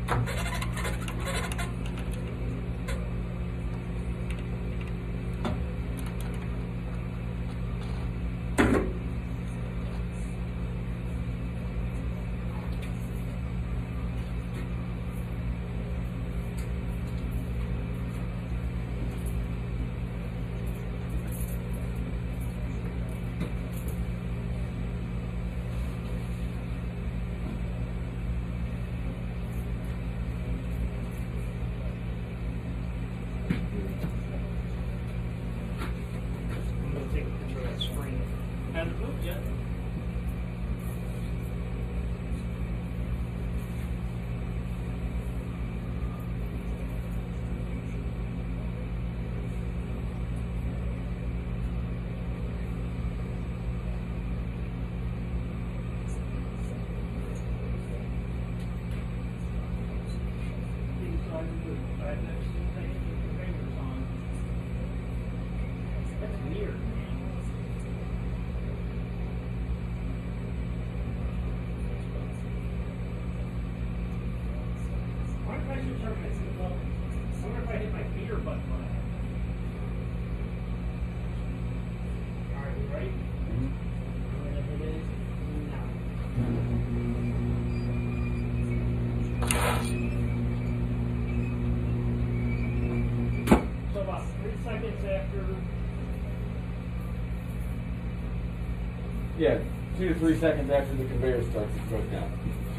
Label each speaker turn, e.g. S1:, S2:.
S1: Hasn't moved yet. That's weird, man. I wonder if I should turn my seat up. I wonder if I hit my feeder button when I have it. Alright, we ready? Whatever it is, now. So about 3 seconds after.
S2: Yeah, 2 to 3 seconds after the conveyor starts, it goes down.